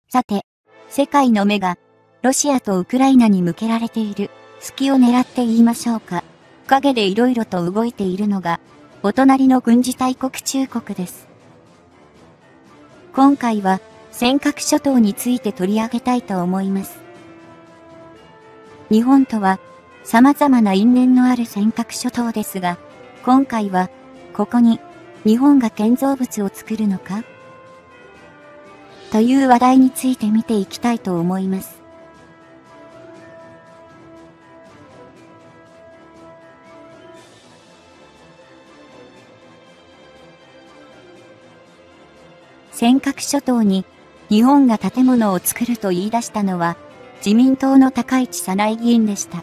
さて、世界の目がロシアとウクライナに向けられている隙を狙って言いましょうか。陰で色々と動いているのがお隣の軍事大国中国です。今回は尖閣諸島について取り上げたいと思います。日本とは様々な因縁のある尖閣諸島ですが、今回はここに日本が建造物を作るのかという話題について見ていきたいと思います。尖閣諸島に日本が建物を作ると言い出したのは自民党の高市早苗議員でした。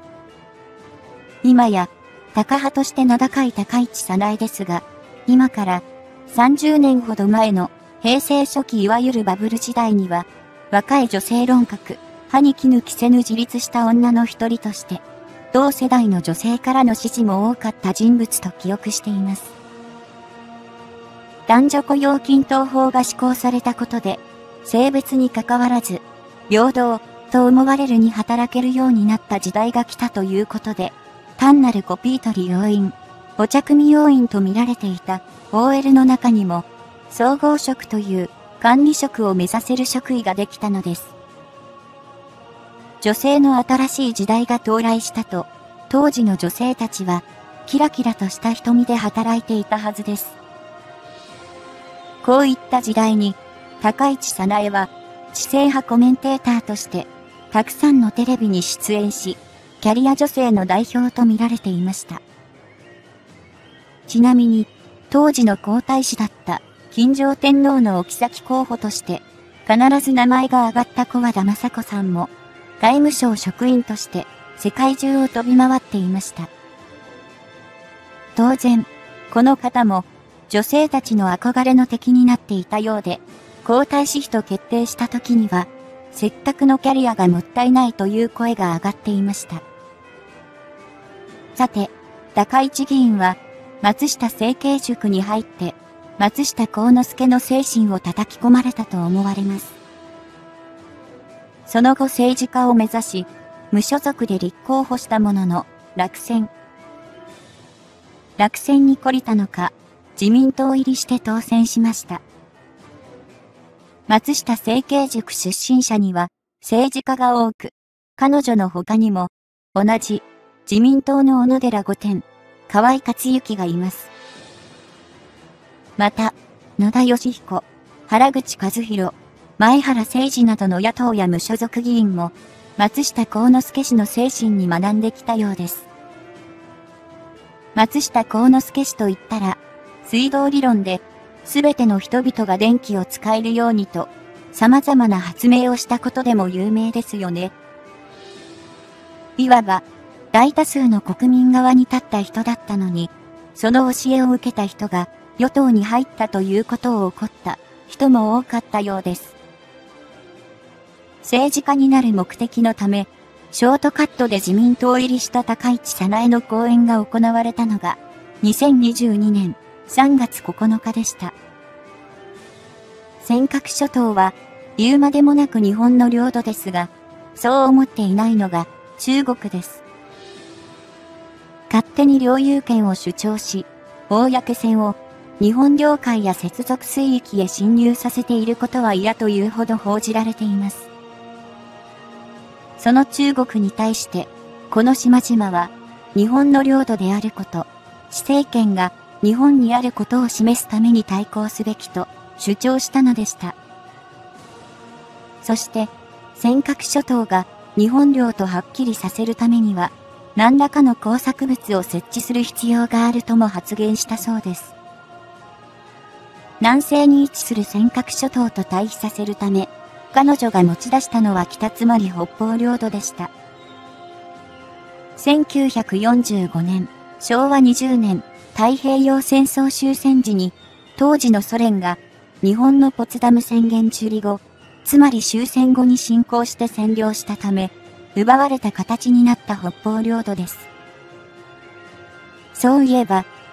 今やタカ派として名高い高市早苗ですが、今から30年ほど前の平成初期いわゆるバブル時代には、若い女性論客、歯に衣着せぬ自立した女の一人として、同世代の女性からの支持も多かった人物と記憶しています。男女雇用均等法が施行されたことで、性別に関わらず、平等と思われるに働けるようになった時代が来たということで、単なるコピー取り要員、お茶組要員と見られていた OL の中にも、総合職という管理職を目指せる職位ができたのです。女性の新しい時代が到来したと、当時の女性たちは、キラキラとした瞳で働いていたはずです。こういった時代に、高市早苗は、知性派コメンテーターとして、たくさんのテレビに出演し、キャリア女性の代表と見られていました。ちなみに、当時の皇太子だった金城天皇のお妃候補として、必ず名前が挙がった小和田雅子さんも、外務省職員として世界中を飛び回っていました。当然、この方も女性たちの憧れの敵になっていたようで、皇太子妃と決定した時には、せっかくのキャリアがもったいないという声が上がっていました。さて、高市議員は、松下政経塾に入って、松下幸之助の精神を叩き込まれたと思われます。その後政治家を目指し、無所属で立候補したものの、落選に懲りたのか、自民党入りして当選しました。松下政経塾出身者には、政治家が多く、彼女の他にも、同じ、自民党の小野寺御殿、河井克行がいます。また、野田佳彦、原口和弘、前原誠司などの野党や無所属議員も、松下幸之助氏の精神に学んできたようです。松下幸之助氏といったら、水道理論で、すべての人々が電気を使えるようにと、様々な発明をしたことでも有名ですよね。いわば、大多数の国民側に立った人だったのに、その教えを受けた人が与党に入ったということを怒った人も多かったようです。政治家になる目的のため、ショートカットで自民党入りした高市早苗の講演が行われたのが、2022年3月9日でした。尖閣諸島は言うまでもなく日本の領土ですが、そう思っていないのが中国です。勝手に領有権を主張し、公船を日本領海や接続水域へ侵入させていることは嫌というほど報じられています。その中国に対して、この島々は日本の領土であること、施政権が日本にあることを示すために対抗すべきと主張したのでした。そして、尖閣諸島が日本領とはっきりさせるためには、何らかの工作物を設置する必要があるとも発言したそうです。南西に位置する尖閣諸島と対比させるため、彼女が持ち出したのは北つまり北方領土でした。1945年、昭和20年、太平洋戦争終戦時に、当時のソ連が日本のポツダム宣言中理後、つまり終戦後に侵攻して占領したため、奪われた形になった北方領土です。そういえ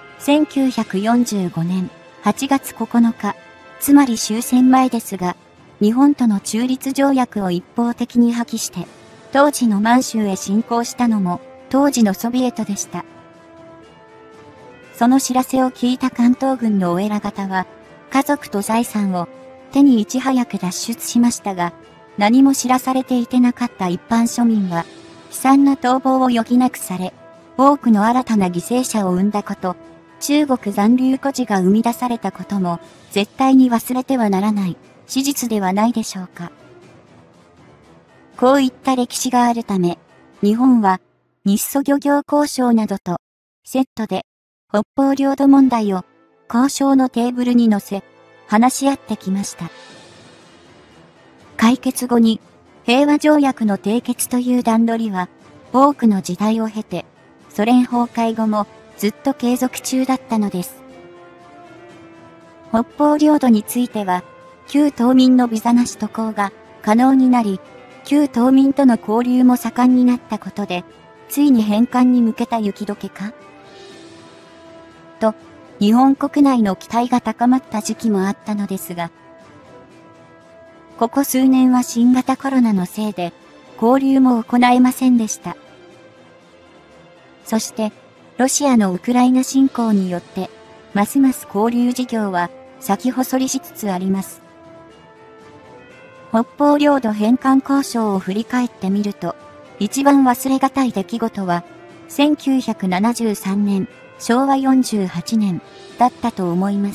ば、1945年8月9日、つまり終戦前ですが、 日本との中立条約を一方的に破棄して、当時の満州へ侵攻したのも、当時のソビエトでした。その知らせを聞いた関東軍のお偉方は、家族と財産を手にいち早く脱出しましたが、何も知らされていてなかった一般庶民は、悲惨な逃亡を余儀なくされ、多くの新たな犠牲者を生んだこと、中国残留孤児が生み出されたことも、絶対に忘れてはならない史実ではないでしょうか。こういった歴史があるため、日本は日ソ漁業交渉などとセットで北方領土問題を交渉のテーブルに乗せ、話し合ってきました。解決後に平和条約の締結という段取りは多くの時代を経て、ソ連崩壊後もずっと継続中だったのです。北方領土については、旧島民のビザなし渡航が可能になり、旧島民との交流も盛んになったことで、ついに返還に向けた雪解けかと、日本国内の期待が高まった時期もあったのですが、ここ数年は新型コロナのせいで、交流も行えませんでした。そして、ロシアのウクライナ侵攻によって、ますます交流事業は先細りしつつあります。北方領土返還交渉を振り返ってみると、一番忘れがたい出来事は、1973年、昭和48年、だったと思います。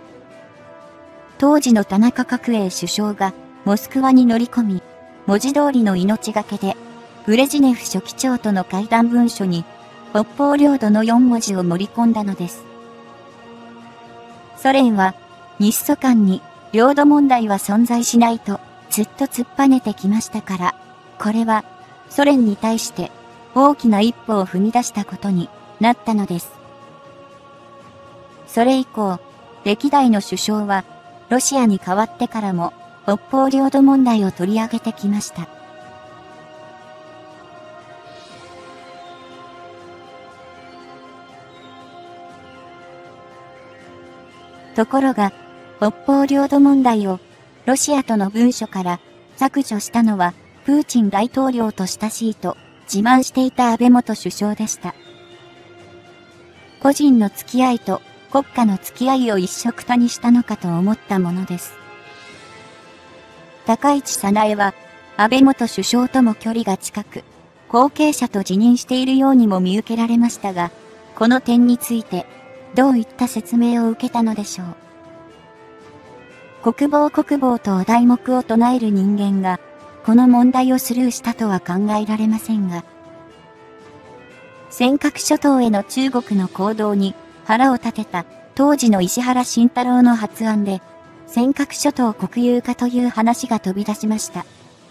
当時の田中角栄首相が、モスクワに乗り込み、文字通りの命がけで、ブレジネフ書記長との会談文書に、北方領土の4文字を盛り込んだのです。ソ連は、日ソ間に領土問題は存在しないとずっと突っぱねてきましたから、これはソ連に対して大きな一歩を踏み出したことになったのです。それ以降、歴代の首相はロシアに代わってからも北方領土問題を取り上げてきました。ところが、北方領土問題をロシアとの文書から削除したのはプーチン大統領と親しいと自慢していた安倍元首相でした。個人の付き合いと国家の付き合いを一緒くたにしたのかと思ったものです。高市早苗は安倍元首相とも距離が近く、後継者と自認しているようにも見受けられましたが、この点についてどういった説明を受けたのでしょう。国防とお題目を唱える人間が、この問題をスルーしたとは考えられませんが、尖閣諸島への中国の行動に腹を立てた当時の石原慎太郎の発案で、尖閣諸島国有化という話が飛び出しました。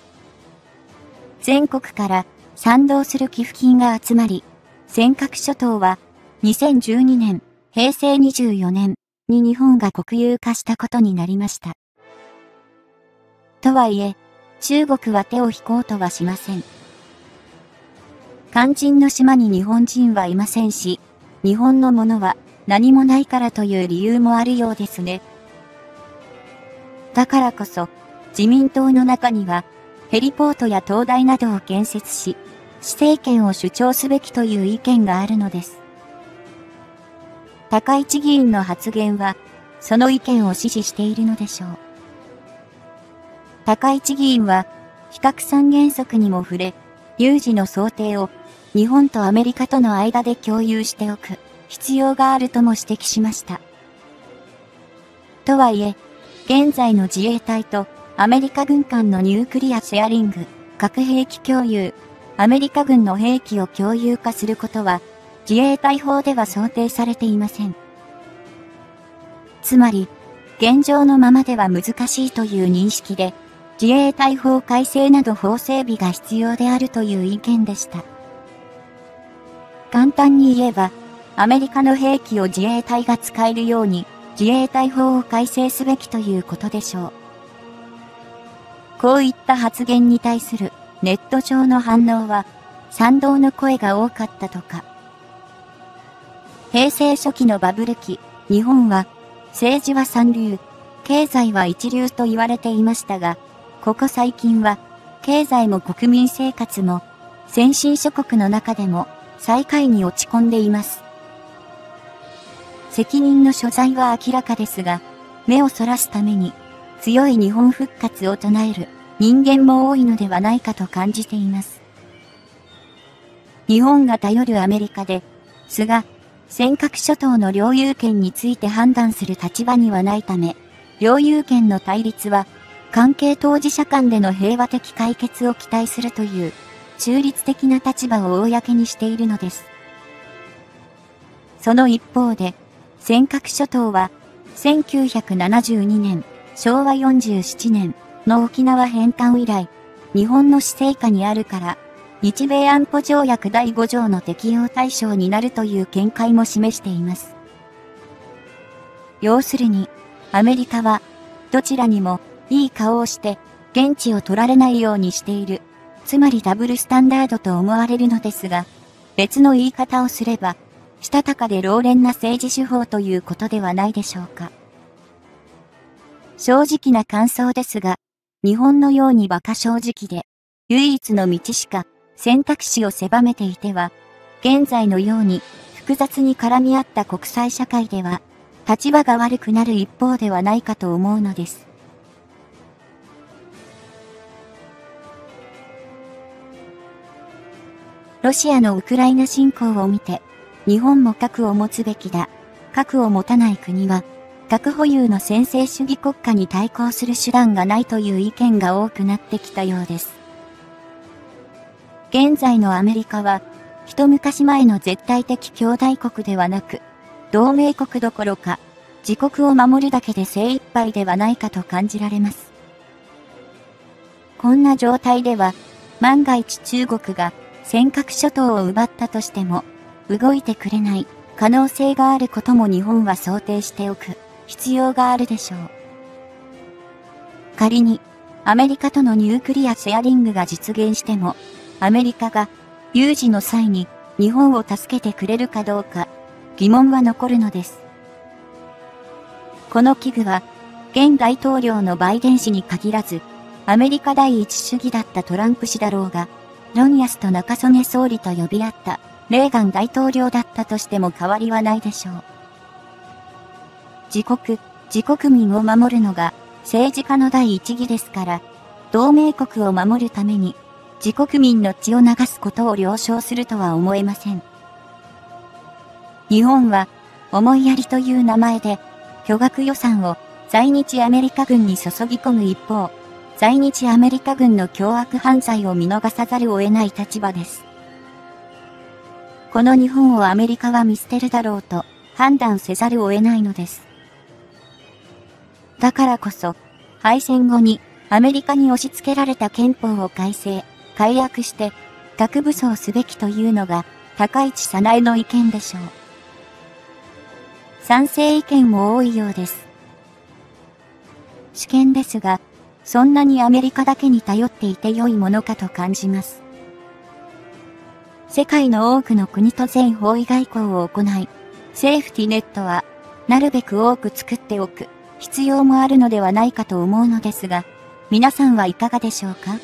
全国から賛同する寄付金が集まり、尖閣諸島は2012年、平成24年に日本が国有化したことになりました。とはいえ、中国は手を引こうとはしません。肝心の島に日本人はいませんし、日本のものは何もないからという理由もあるようですね。だからこそ、自民党の中には、ヘリポートや灯台などを建設し、施政権を主張すべきという意見があるのです。高市議員の発言は、その意見を支持しているのでしょう。高市議員は、非核三原則にも触れ、有事の想定を日本とアメリカとの間で共有しておく必要があるとも指摘しました。とはいえ、現在の自衛隊とアメリカ軍間のニュークリアシェアリング、核兵器共有、アメリカ軍の兵器を共有化することは、自衛隊法では想定されていません。つまり、現状のままでは難しいという認識で、自衛隊法改正など法整備が必要であるという意見でした。簡単に言えば、アメリカの兵器を自衛隊が使えるように、自衛隊法を改正すべきということでしょう。こういった発言に対するネット上の反応は、賛同の声が多かったとか。平成初期のバブル期、日本は、政治は三流、 経済は一流と言われていましたが、ここ最近は、経済も国民生活も、先進諸国の中でも、最下位に落ち込んでいます。責任の所在は明らかですが、目をそらすために、強い日本復活を唱える人間も多いのではないかと感じています。日本が頼るアメリカで、菅、尖閣諸島の領有権について判断する立場にはないため、領有権の対立は、関係当事者間での平和的解決を期待するという、中立的な立場を公にしているのです。その一方で、尖閣諸島は、1972年、昭和47年の沖縄返還以来、日本の施政下にあるから、日米安保条約第5条の適用対象になるという見解も示しています。要するに、アメリカは、どちらにも、いい顔をして、現地を取られないようにしている。つまりダブルスタンダードと思われるのですが、別の言い方をすれば、したたかで老練な政治手法ということではないでしょうか。正直な感想ですが、日本のように馬鹿正直で、唯一の道しか選択肢を狭めていては、現在のように複雑に絡み合った国際社会では、立場が悪くなる一方ではないかと思うのです。ロシアのウクライナ侵攻を見て、日本も核を持つべきだ。核を持たない国は、核保有の専制主義国家に対抗する手段がないという意見が多くなってきたようです。現在のアメリカは、一昔前の絶対的兄弟国ではなく、同盟国どころか、自国を守るだけで精一杯ではないかと感じられます。こんな状態では、万が一中国が尖閣諸島を奪ったとしても、動いてくれない可能性があることも日本は想定しておく必要があるでしょう。仮に、アメリカとのニュークリアシェアリングが実現しても、アメリカが有事の際に日本を助けてくれるかどうか疑問は残るのです。この危惧は現大統領のバイデン氏に限らずアメリカ第一主義だったトランプ氏だろうが、ロンヤスと中曽根総理と呼び合ったレーガン大統領だったとしても変わりはないでしょう。自国民を守るのが政治家の第一義ですから、同盟国を守るために自国民の血を流すことを了承するとは思えません。日本は思いやりという名前で巨額予算を在日アメリカ軍に注ぎ込む一方、在日アメリカ軍の凶悪犯罪を見逃さざるを得ない立場です。この日本をアメリカは見捨てるだろうと判断せざるを得ないのです。だからこそ、敗戦後にアメリカに押し付けられた憲法を改悪して核武装すべきというのが高市早苗の意見でしょう。賛成意見も多いようです。主見ですが、そんなにアメリカだけに頼っていて良いものかと感じます。世界の多くの国と全方位外交を行い、セーフティネットはなるべく多く作っておく必要もあるのではないかと思うのですが、皆さんはいかがでしょうか？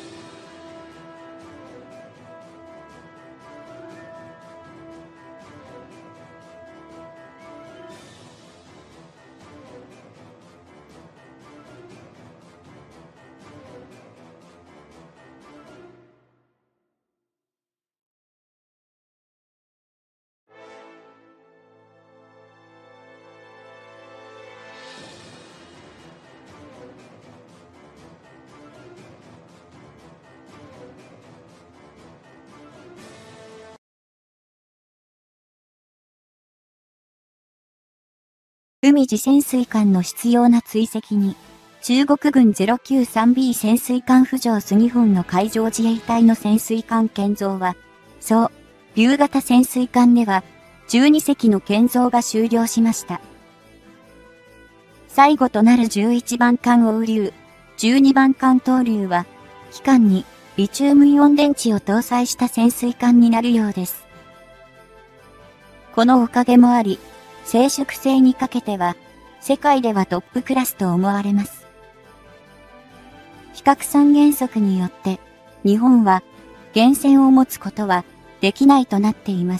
海自潜水艦の必要な追跡に、中国軍 093B 潜水艦浮上数2本の海上自衛隊の潜水艦建造は、竜型潜水艦では、12隻の建造が終了しました。最後となる11番艦王竜、12番艦東竜は、機関にリチウムイオン電池を搭載した潜水艦になるようです。このおかげもあり、静粛性にかけては、 世界ではトップクラスと思われます。非核三原則によって、日本は原潜を持つことはできないとなっています。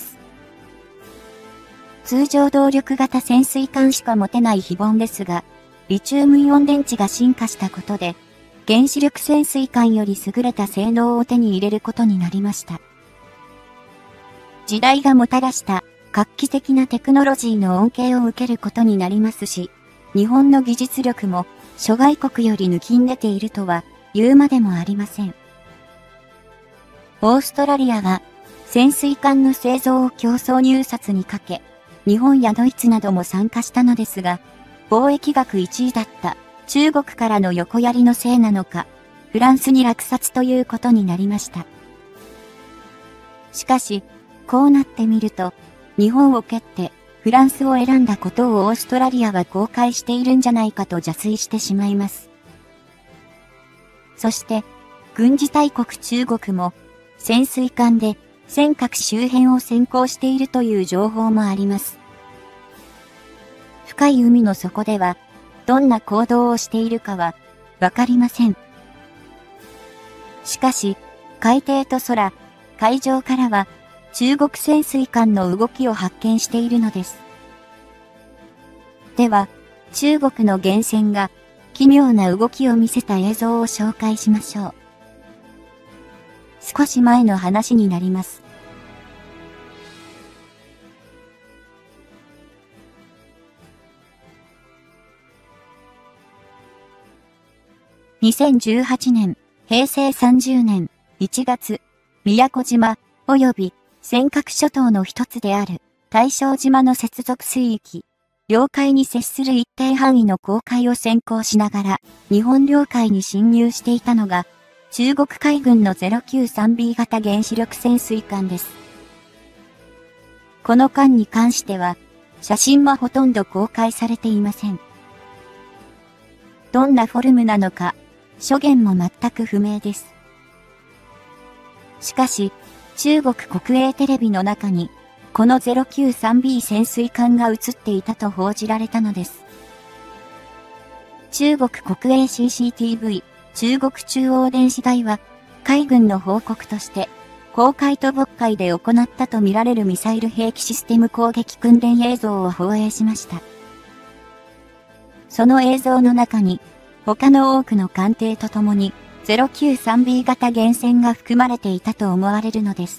通常動力型潜水艦しか持てない非凡ですが、リチウムイオン電池が進化したことで、原子力潜水艦より優れた性能を手に入れることになりました。時代がもたらした画期的なテクノロジーの恩恵を受けることになりますし、日本の技術力も諸外国より抜きん出ているとは言うまでもありません。オーストラリアは潜水艦の製造を競争入札にかけ、日本やドイツなども参加したのですが、貿易額1位だった中国からの横やりのせいなのか、フランスに落札ということになりました。しかし、こうなってみると、日本を蹴ってフランスを選んだことをオーストラリアは後悔しているんじゃないかと邪推してしまいます。そして、軍事大国中国も潜水艦で尖閣周辺を先行しているという情報もあります。深い海の底では、どんな行動をしているかはわかりません。しかし、海底と空、海上からは中国潜水艦の動きを発見しているのです。では、中国の原潜が奇妙な動きを見せた映像を紹介しましょう。少し前の話になります。2018年、平成30年1月、宮古島及び尖閣諸島の一つである大正島の接続水域、領海に接する一定範囲の公海を先行しながら日本領海に侵入していたのが中国海軍の 093B 型原子力潜水艦です。この艦に関しては写真はほとんど公開されていません。どんなフォルムなのか、諸言も全く不明です。しかし、中国国営テレビの中に、この 093B 潜水艦が映っていたと報じられたのです。中国国営 CCTV、中国中央電視台は、海軍の報告として、公海と渤海で行ったとみられるミサイル兵器システム攻撃訓練映像を放映しました。その映像の中に、他の多くの艦艇とともに 093B 型原潜が含まれていたと思われるのです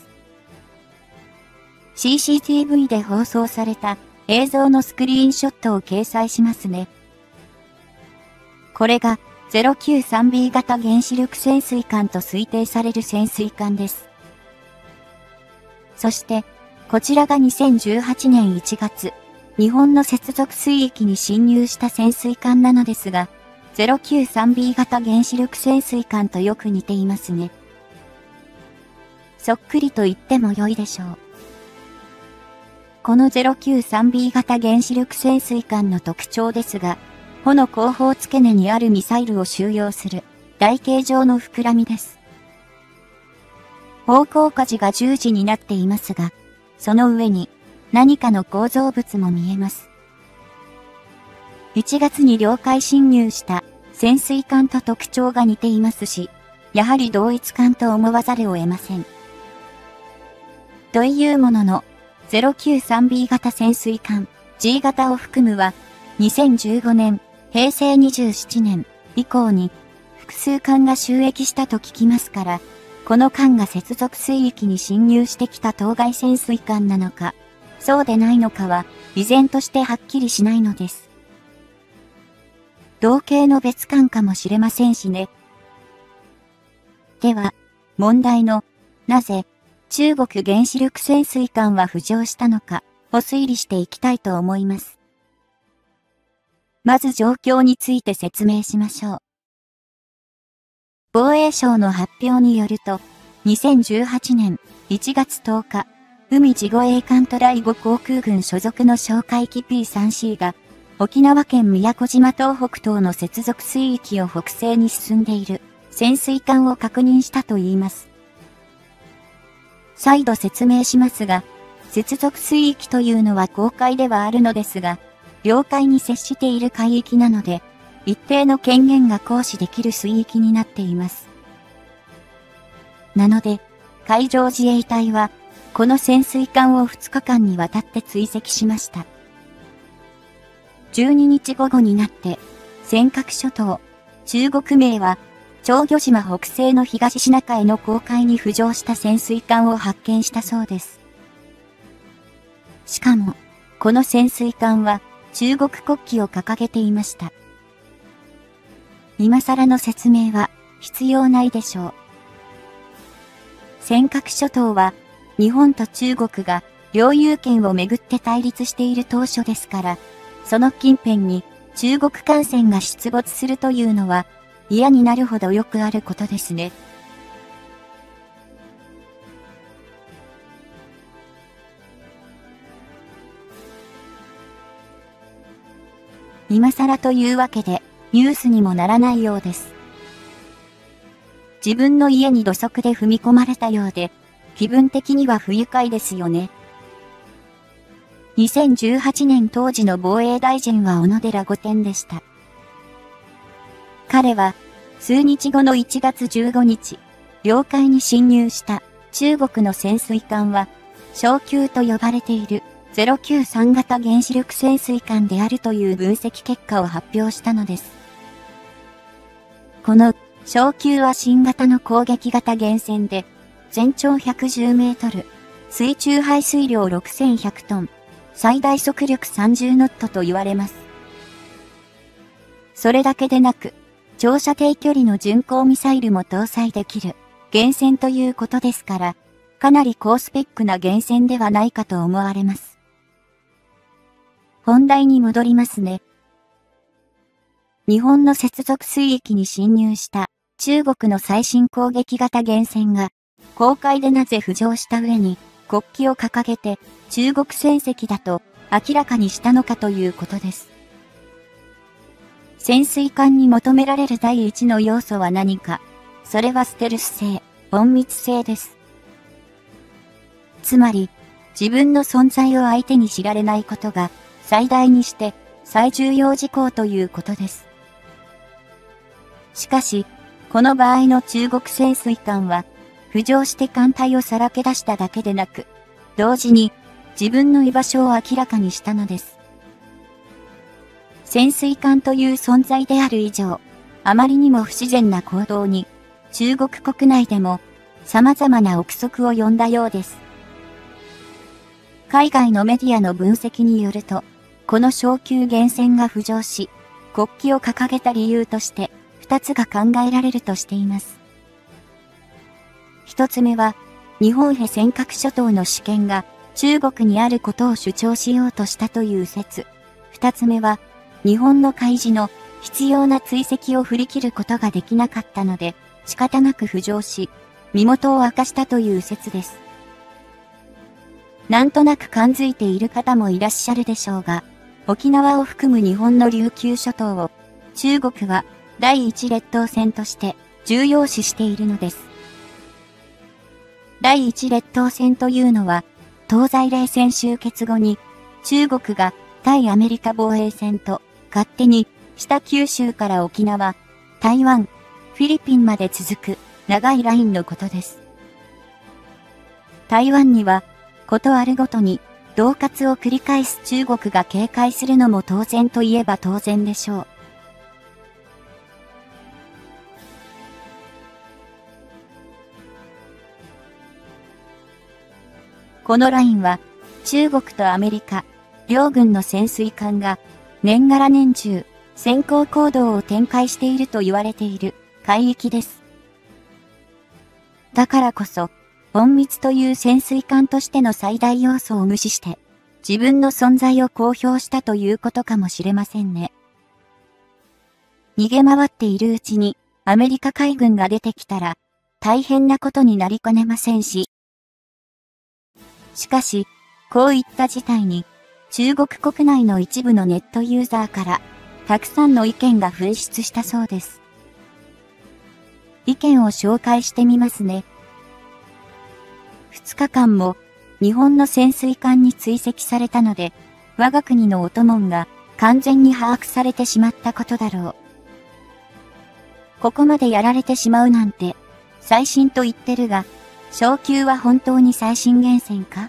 。CCTV で放送された映像のスクリーンショットを掲載しますね。これが 093B 型原子力潜水艦と推定される潜水艦です。そして、こちらが2018年1月、日本の接続水域に侵入した潜水艦なのですが、093B 型原子力潜水艦とよく似ていますね。そっくりと言っても良いでしょう。この 093B 型原子力潜水艦の特徴ですが、帆の後方付け根にあるミサイルを収容する台形状の膨らみです。方向舵が十字になっていますが、その上に何かの構造物も見えます。1月に領海侵入した潜水艦と特徴が似ていますし、やはり同一艦と思わざるを得ません。というものの、093B 型潜水艦 G 型を含むは、2015年、平成27年以降に複数艦が就役したと聞きますから、この艦が接続水域に侵入してきた当該潜水艦なのか、そうでないのかは、依然としてはっきりしないのです。同型の別艦かもしれませんしね。では、問題の、なぜ、中国原子力潜水艦は浮上したのか、を推理していきたいと思います。まず状況について説明しましょう。防衛省の発表によると、2018年1月10日、海自護衛艦トライ5航空群所属の哨戒機 P3C が、沖縄県宮古島東北東の接続水域を北西に進んでいる潜水艦を確認したといいます。再度説明しますが、接続水域というのは公海ではあるのですが、 領海に接している海域なので、一定の権限が行使できる水域になっています。なので、海上自衛隊は、この潜水艦を2日間にわたって追跡しました。12日午後になって、尖閣諸島、中国名は、長魚島北西の東シナ海の公海に浮上した潜水艦を発見したそうです。しかも、この潜水艦は、中国国旗を掲げていました。今更の説明は、必要ないでしょう。尖閣諸島は、日本と中国が領有権をめぐって対立している当初ですから、その近辺に中国艦船が出没するというのは嫌になるほどよくあることですね。今更というわけでニュースにもならないようです。自分の家に土足で踏み込まれたようで、気分的には不愉快ですよね。2018年当時の防衛大臣は小野寺御殿でした。彼は、数日後の1月15日、領海に侵入した中国の潜水艦は、小級と呼ばれている093型原子力潜水艦であるという分析結果を発表したのです。この小級は新型の攻撃型原潜で、全長110メートル、水中排水量6100トン、最大速力30ノットと言われます。それだけでなく、長射程距離の巡航ミサイルも搭載できる原潜ということですから、かなり高スペックな原潜ではないかと思われます。本題に戻りますね。日本の接続水域に侵入した中国の最新攻撃型原潜が、公海でなぜ浮上した上に国旗を掲げて中国船籍だと明らかにしたのかということです。潜水艦に求められる第一の要素は何か、それはステルス性、隠密性です。つまり、自分の存在を相手に知られないことが最大にして最重要事項ということです。しかし、この場合の中国潜水艦は、浮上して艦隊をさらけ出しただけでなく、同時に自分の居場所を明らかにしたのです。潜水艦という存在である以上、あまりにも不自然な行動に、中国国内でも様々な憶測を呼んだようです。海外のメディアの分析によると、この小級原潜が浮上し、国旗を掲げた理由として、2つが考えられるとしています。1つ目は、日本へ尖閣諸島の主権が中国にあることを主張しようとしたという説。2つ目は、日本の海事の必要な追跡を振り切ることができなかったので、仕方なく浮上し、身元を明かしたという説です。なんとなく感づいている方もいらっしゃるでしょうが、沖縄を含む日本の琉球諸島を、中国は第一列島線として重要視しているのです。第一列島線というのは、東西冷戦終結後に、中国が対アメリカ防衛線と勝手に北九州から沖縄、台湾、フィリピンまで続く長いラインのことです。台湾には、ことあるごとに、恫喝を繰り返す中国が警戒するのも当然といえば当然でしょう。このラインは、中国とアメリカ、両軍の潜水艦が、年がら年中、先行行動を展開していると言われている海域です。だからこそ、隠密という潜水艦としての最大要素を無視して、自分の存在を公表したということかもしれませんね。逃げ回っているうちに、アメリカ海軍が出てきたら、大変なことになりかねませんし、しかし、こういった事態に、中国国内の一部のネットユーザーから、たくさんの意見が噴出したそうです。意見を紹介してみますね。2日間も、日本の潜水艦に追跡されたので、我が国のお供が、 完全に把握されてしまったことだろう。ここまでやられてしまうなんて、最新と言ってるが、昇級は本当に最新源泉か？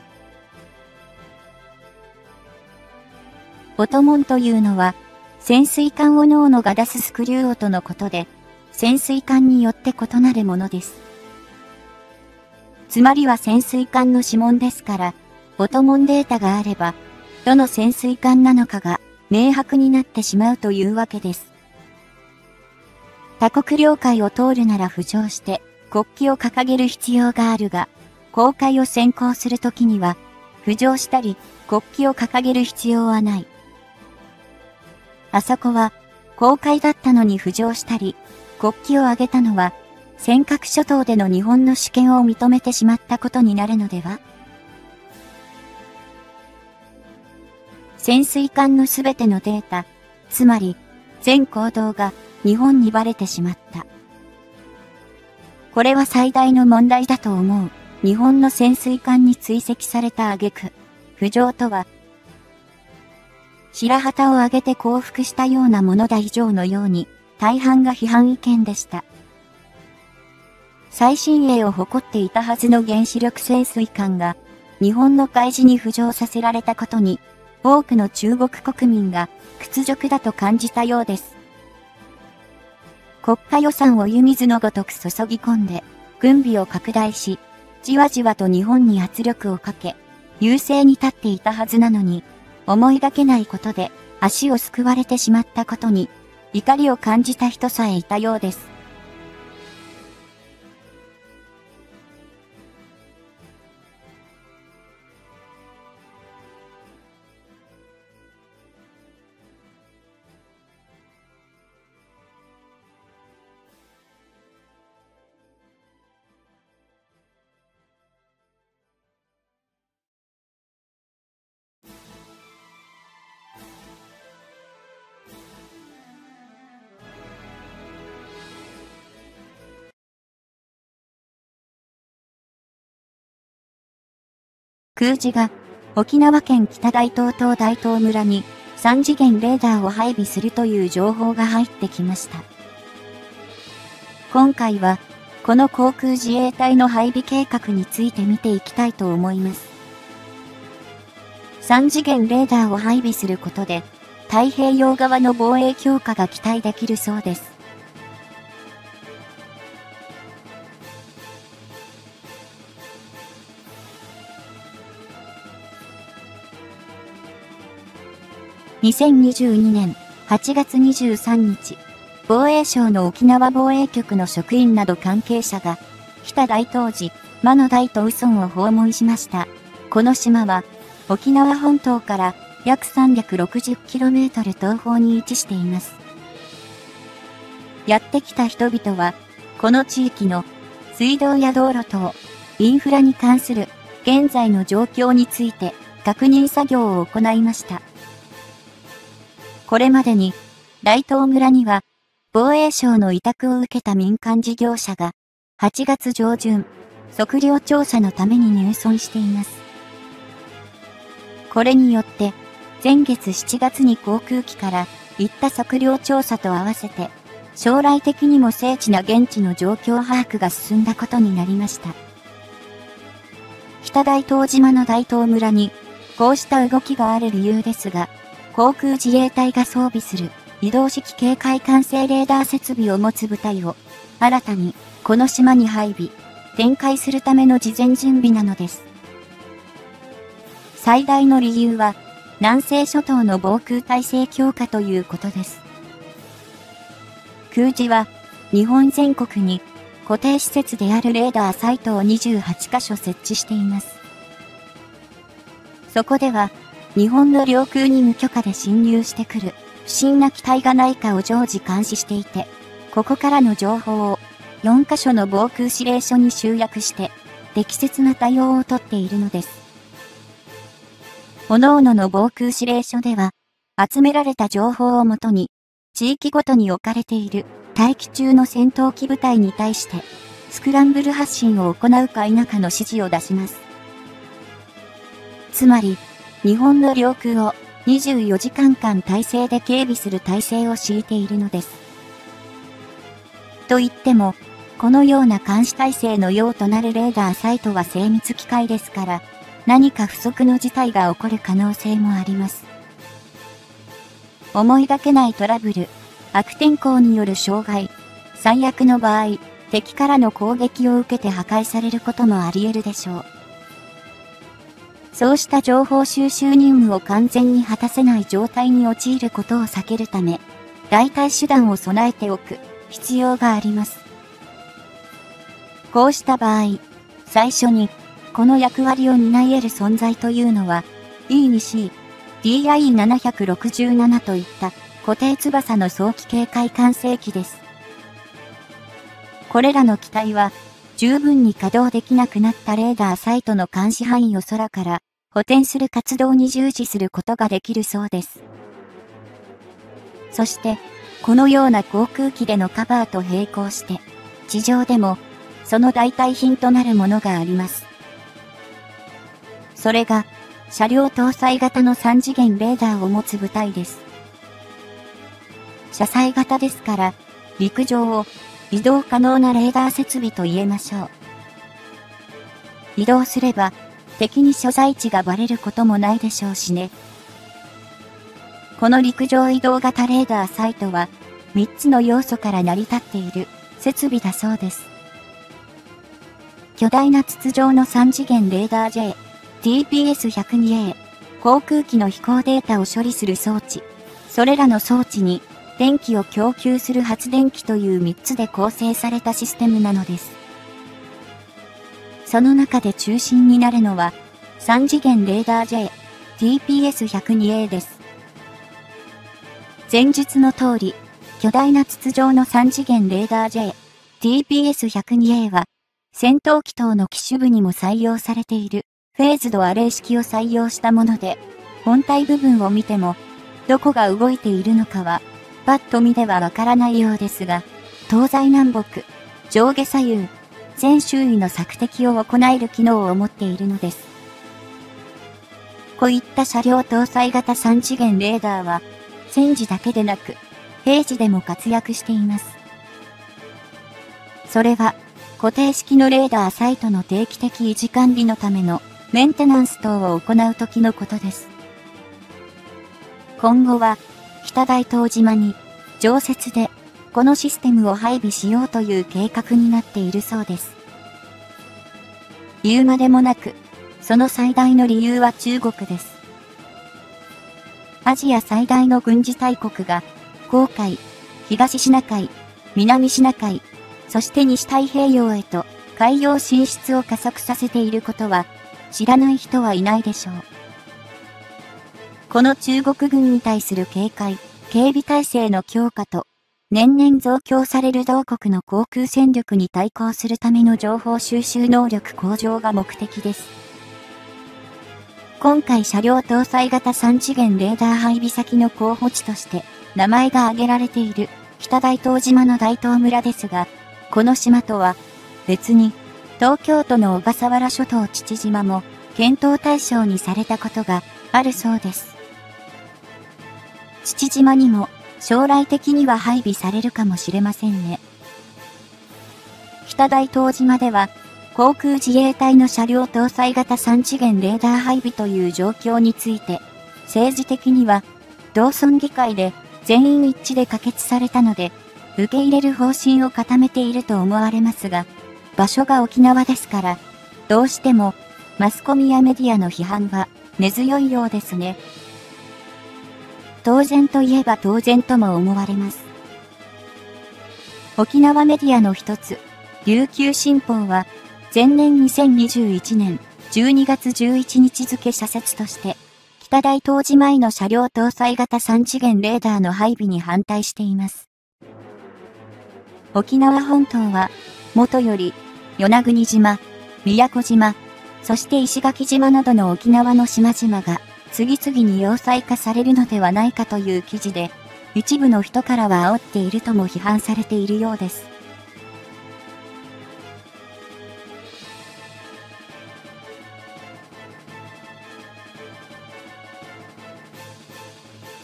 ボトモンというのは、潜水艦を脳が出すスクリュー音のことで、潜水艦によって異なるものです。つまりは潜水艦の指紋ですから、ボトモンデータがあれば、どの潜水艦なのかが明白になってしまうというわけです。他国領海を通るなら浮上して国旗を掲げる必要があるが、公海を先行するときには、浮上したり国旗を掲げる必要はない。あそこは公海だったのに浮上したり、国旗を上げたのは、尖閣諸島での日本の主権を認めてしまったことになるのでは？潜水艦のすべてのデータ、つまり全行動が日本にバレてしまった。これは最大の問題だと思う。日本の潜水艦に追跡された挙句、浮上とは、白旗を上げて降伏したようなものだ以上のように、大半が批判意見でした。最新鋭を誇っていたはずの原子力潜水艦が、日本の海事に浮上させられたことに、多くの中国国民が屈辱だと感じたようです。国家予算を湯水のごとく注ぎ込んで、軍備を拡大し、じわじわと日本に圧力をかけ、優勢に立っていたはずなのに、思いがけないことで足をすくわれてしまったことに、怒りを感じた人さえいたようです。空自が沖縄県北大東島大東村に3次元レーダーを配備するという情報が入ってきました。今回はこの航空自衛隊の配備計画について見ていきたいと思います。3次元レーダーを配備することで太平洋側の防衛強化が期待できるそうです。2022年8月23日、防衛省の沖縄防衛局の職員など関係者が、北大東寺、間の大と宇村を訪問しました。この島は、沖縄本島から約 360km 東方に位置しています。やってきた人々は、この地域の水道や道路等、インフラに関する現在の状況について確認作業を行いました。これまでに、大東村には、防衛省の委託を受けた民間事業者が、8月上旬、測量調査のために入村しています。これによって、前月7月に航空機から行った測量調査と合わせて、将来的にも精緻な現地の状況把握が進んだことになりました。北大東島の大東村に、こうした動きがある理由ですが、航空自衛隊が装備する移動式警戒管制レーダー設備を持つ部隊を新たにこの島に配備、展開するための事前準備なのです。最大の理由は南西諸島の防空体制強化ということです。空自は日本全国に固定施設であるレーダーサイトを28カ所設置しています。そこでは日本の領空に無許可で侵入してくる不審な機体がないかを常時監視していて、ここからの情報を4カ所の防空指令所に集約して適切な対応をとっているのです。各々の防空指令所では集められた情報をもとに地域ごとに置かれている待機中の戦闘機部隊に対してスクランブル発進を行うか否かの指示を出します。つまり、日本の領空を 24時間体制で警備する体制を敷いているのです。と言っても、このような監視体制の用となるレーダーサイトは精密機械ですから、何か不測の事態が起こる可能性もあります。思いがけないトラブル、悪天候による障害、最悪の場合、敵からの攻撃を受けて破壊されることもあり得るでしょう。そうした情報収集任務を完全に果たせない状態に陥ることを避けるため、代替手段を備えておく必要があります。こうした場合、最初に、この役割を担い得る存在というのは、E2C、DI767 といった固定翼の早期警戒管制機です。これらの機体は、十分に稼働できなくなったレーダーサイトの監視範囲を空から補填する活動に従事することができるそうです。そして、このような航空機でのカバーと並行して、地上でも、その代替品となるものがあります。それが、車両搭載型の3次元レーダーを持つ部隊です。車載型ですから、陸上を移動可能なレーダー設備と言えましょう。移動すれば、敵に所在地がバレることもないでしょうしね。この陸上移動型レーダーサイトは、3つの要素から成り立っている設備だそうです。巨大な筒状の3次元レーダー J、TPS-102A、航空機の飛行データを処理する装置、それらの装置に、電気を供給する発電機という3つで構成されたシステムなのです。その中で中心になるのは、3次元レーダー J、TPS-102A です。前述の通り、巨大な筒状の3次元レーダー J、TPS-102A は、戦闘機等の機種部にも採用されている、フェーズドアレイ式を採用したもので、本体部分を見ても、どこが動いているのかは、パッと見ではわからないようですが、東西南北、上下左右、全周囲の索敵を行える機能を持っているのです。こういった車両搭載型3次元レーダーは、戦時だけでなく、平時でも活躍しています。それは、固定式のレーダーサイトの定期的維持管理のためのメンテナンス等を行う時のことです。今後は、北大東島に、常設で、このシステムを配備しようという計画になっているそうです。言うまでもなく、その最大の理由は中国です。アジア最大の軍事大国が、黄海、東シナ海、南シナ海、そして西太平洋へと海洋進出を加速させていることは、知らない人はいないでしょう。この中国軍に対する警戒、警備体制の強化と、年々増強される同国の航空戦力に対抗するための情報収集能力向上が目的です。今回車両搭載型3次元レーダー配備先の候補地として名前が挙げられている北大東島の大東村ですが、この島とは別に東京都の小笠原諸島父島も検討対象にされたことがあるそうです。父島にも将来的には配備されるかもしれませんね。北大東島では航空自衛隊の車両搭載型3次元レーダー配備という状況について、政治的には同村議会で全員一致で可決されたので、受け入れる方針を固めていると思われますが、場所が沖縄ですから、どうしてもマスコミやメディアの批判が根強いようですね。当然といえば当然とも思われます。沖縄メディアの一つ、琉球新報は、前年2021年12月11日付社説として、北大東島への車両搭載型3次元レーダーの配備に反対しています。沖縄本島は、もとより、与那国島、宮古島、そして石垣島などの沖縄の島々が、次々に要塞化されるのではないかという記事で、一部の人からは煽っているとも批判されているようです。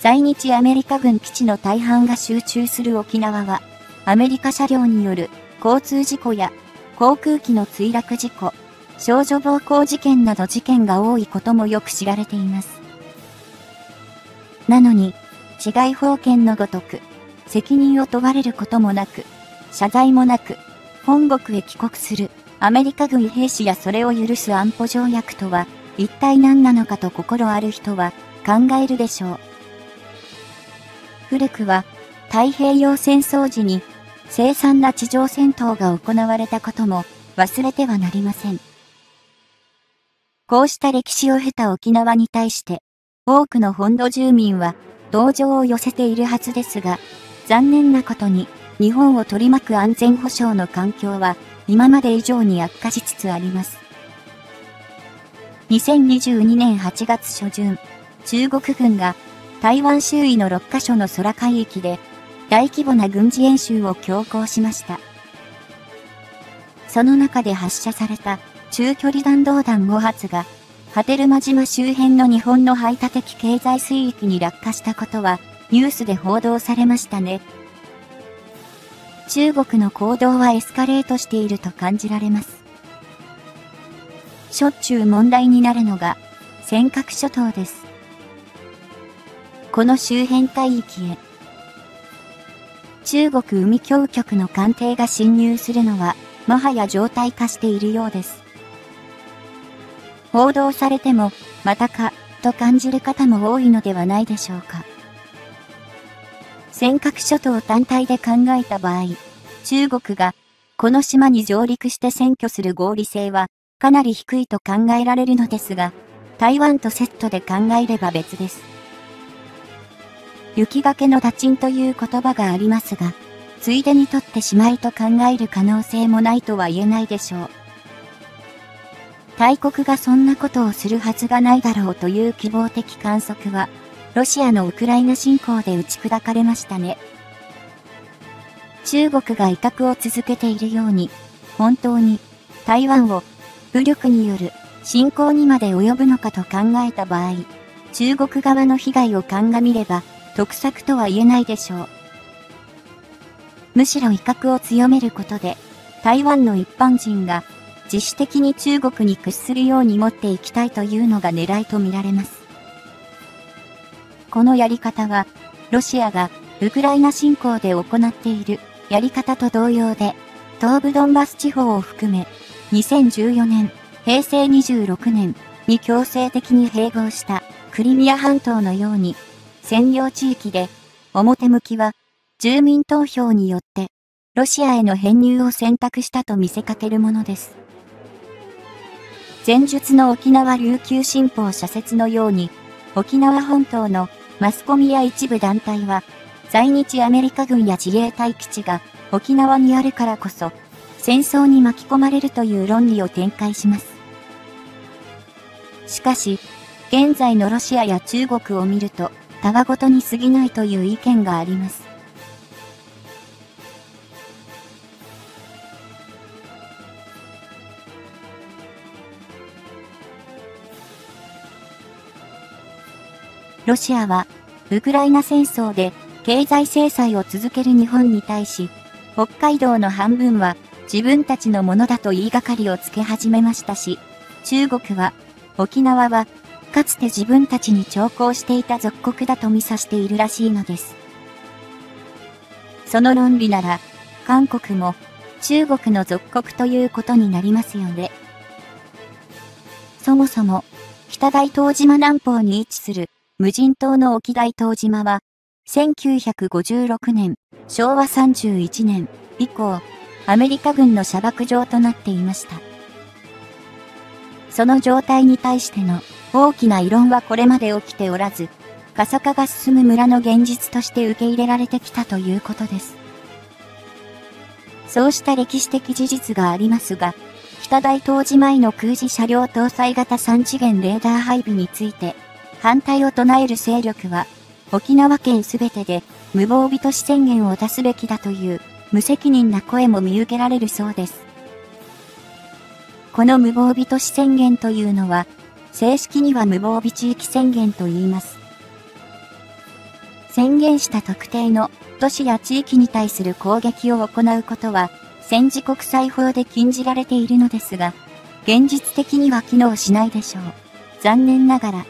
在日アメリカ軍基地の大半が集中する沖縄は、アメリカ車両による交通事故や航空機の墜落事故、少女暴行事件など事件が多いこともよく知られています。なのに、治外法権のごとく、責任を問われることもなく、謝罪もなく、本国へ帰国するアメリカ軍兵士やそれを許す安保条約とは、一体何なのかと心ある人は考えるでしょう。古くは、太平洋戦争時に、凄惨な地上戦闘が行われたことも忘れてはなりません。こうした歴史を経た沖縄に対して、多くの本土住民は同情を寄せているはずですが、残念なことに日本を取り巻く安全保障の環境は今まで以上に悪化しつつあります。2022年8月初旬、中国軍が台湾周囲の6カ所の空海域で大規模な軍事演習を強行しました。その中で発射された中距離弾道弾5発が、波照間島周辺の日本の排他的経済水域に落下したことはニュースで報道されましたね。中国の行動はエスカレートしていると感じられます。しょっちゅう問題になるのが尖閣諸島です。この周辺海域へ、中国海峡局の艦艇が侵入するのは、もはや常態化しているようです。報道されても、またか、と感じる方も多いのではないでしょうか。尖閣諸島単体で考えた場合、中国が、この島に上陸して占拠する合理性は、かなり低いと考えられるのですが、台湾とセットで考えれば別です。雪崖の打賃という言葉がありますが、ついでに取ってしまいと考える可能性もないとは言えないでしょう。大国がそんなことをするはずがないだろうという希望的観測は、ロシアのウクライナ侵攻で打ち砕かれましたね。中国が威嚇を続けているように、本当に台湾を武力による侵攻にまで及ぶのかと考えた場合、中国側の被害を鑑みれば、得策とは言えないでしょう。むしろ威嚇を強めることで、台湾の一般人が自主的に中国に屈するように持っていきたいというのが狙いと見られます。このやり方は、ロシアがウクライナ侵攻で行っているやり方と同様で、東部ドンバス地方を含め、2014年、平成26年に強制的に併合したクリミア半島のように、占領地域で、表向きは、住民投票によって、ロシアへの編入を選択したと見せかけるものです。前述の沖縄琉球新報社説のように、沖縄本島のマスコミや一部団体は、在日アメリカ軍や自衛隊基地が沖縄にあるからこそ、戦争に巻き込まれるという論理を展開します。しかし、現在のロシアや中国を見ると、たわごとに過ぎないという意見があります。ロシアは、ウクライナ戦争で経済制裁を続ける日本に対し、北海道の半分は自分たちのものだと言いがかりをつけ始めましたし、中国は、沖縄は、かつて自分たちに徴工していた属国だと見さしているらしいのです。その論理なら、韓国も中国の属国ということになりますよね。そもそも、北大東島南方に位置する無人島の沖大東島は、1956年、昭和31年以降、アメリカ軍の射爆場となっていました。その状態に対しての大きな異論はこれまで起きておらず、過疎化が進む村の現実として受け入れられてきたということです。そうした歴史的事実がありますが、北大東島への空自車両搭載型3次元レーダー配備について、反対を唱える勢力は、沖縄県すべてで無防備都市宣言を出すべきだという無責任な声も見受けられるそうです。この無防備都市宣言というのは、正式には無防備地域宣言と言います。 宣言した特定の都市や地域に対する攻撃を行うことは戦時国際法で禁じられているのですが、現実的には機能しないでしょう。残念ながら。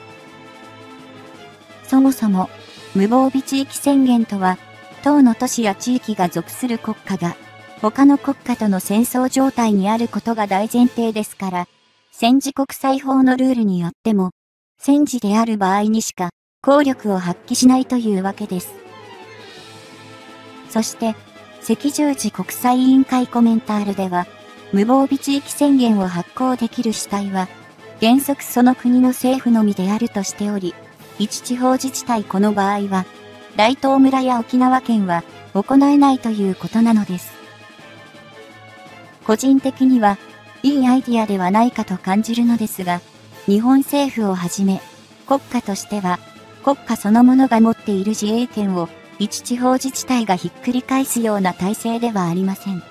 そもそも、無防備地域宣言とは、当の都市や地域が属する国家が、他の国家との戦争状態にあることが大前提ですから、戦時国際法のルールによっても、戦時である場合にしか、効力を発揮しないというわけです。そして、赤十字国際委員会コメンタールでは、無防備地域宣言を発行できる主体は、原則その国の政府のみであるとしており、一地方自治体この場合は、大東村や沖縄県は行えないということなのです。個人的には、いいアイディアではないかと感じるのですが、日本政府をはじめ、国家としては、国家そのものが持っている自衛権を一地方自治体がひっくり返すような体制ではありません。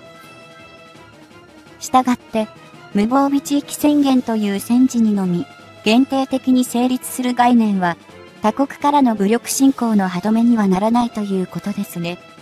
したがって、無防備地域宣言という戦時にのみ、限定的に成立する概念は、他国からの武力侵攻の歯止めにはならないということですね。